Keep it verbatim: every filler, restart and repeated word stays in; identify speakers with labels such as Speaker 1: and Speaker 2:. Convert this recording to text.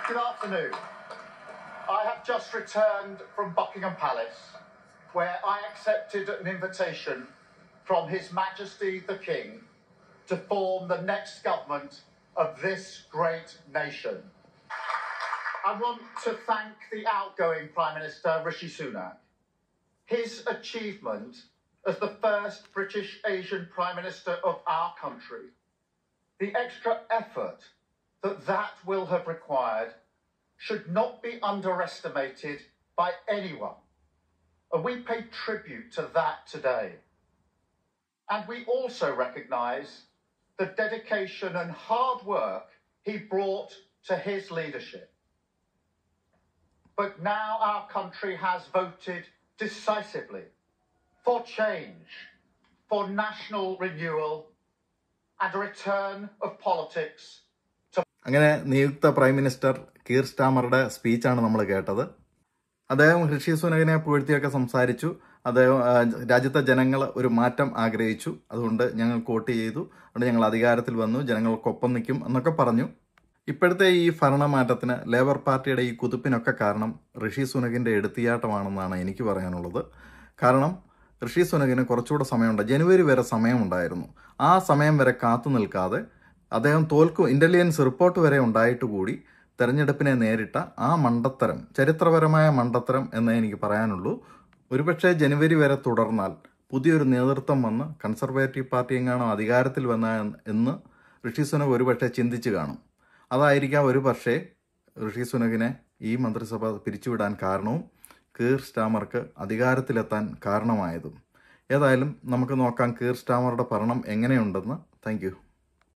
Speaker 1: Good afternoon. I have just returned from Buckingham Palace, where I accepted an invitation from His Majesty the King to form the next government of this great nation. I want to thank the outgoing Prime Minister, Rishi Sunak. His achievement as the first British Asian Prime Minister of our country, the extra effort that that will have required should not be underestimated by anyone. And we pay tribute to that today. And we also recognise the dedication and hard work he brought to his leadership. But now our country has voted decisively for change, for national renewal, and a return of politics to...
Speaker 2: അങ്ങനെ നിയുക്ത prime minister കീർ സ്റ്റാമറുടെ സ്പീച്ചാണ് നമ്മൾ കേട്ടത്. അദ്ദേഹം ഋഷി സുനകിനെ പുകഴ്ത്തിയൊക്കെ സംസാരിച്ചു. അദ്ദേഹം രാജ്യത്തെ ജനങ്ങൾ ഒരു മാറ്റം ആഗ്രഹിച്ചു, അതുകൊണ്ട് ഞങ്ങൾ വോട്ട് ചെയ്തു, അതുകൊണ്ട് ഞങ്ങൾ അധികാരത്തിൽ വന്നു, ജനങ്ങൾക്കൊപ്പം നിൽക്കും എന്നൊക്കെ പറഞ്ഞു. ഇപ്പോഴത്തെ ഈ ഭരണമാറ്റത്തിന് ലേബർ പാർട്ടിയുടെ ഈ കുതിപ്പിനൊക്കെ കാരണം ഋഷി സുനകിൻ്റെ എടുത്തിയാട്ടമാണെന്നാണ് എനിക്ക് പറയാനുള്ളത്. കാരണം ഋഷി സുനകിന് കുറച്ചുകൂടെ സമയമുണ്ട്, ജനുവരി വരെ സമയമുണ്ടായിരുന്നു. ആ സമയം വരെ കാത്തു നിൽക്കാതെ അദ്ദേഹം തോൽക്കും, ഇന്റലിജൻസ് റിപ്പോർട്ട് വരെ ഉണ്ടായിട്ട് കൂടി തെരഞ്ഞെടുപ്പിനെ നേരിട്ട ആ മണ്ടത്തരം, ചരിത്രപരമായ മണ്ടത്തരം എന്നേ എനിക്ക് പറയാനുള്ളൂ. ഒരുപക്ഷെ ജനുവരി വരെ തുടർന്നാൽ പുതിയൊരു നേതൃത്വം വന്ന് കൺസർവേറ്റീവ് പാർട്ടി എങ്ങാണോ അധികാരത്തിൽ വന്ന എന്ന് ഋഷി സുനക് ഒരുപക്ഷെ ചിന്തിച്ചു കാണും. അതായിരിക്കാം ഒരു പക്ഷേ ഋഷി സുനകിനെ ഈ മന്ത്രിസഭ പിരിച്ചുവിടാൻ കാരണവും കീർ സ്റ്റാമർക്ക് അധികാരത്തിലെത്താൻ കാരണമായതും. ഏതായാലും നമുക്ക് നോക്കാം കീർ സ്റ്റാമറുടെ ഭരണം എങ്ങനെയുണ്ടെന്ന്. Thank U.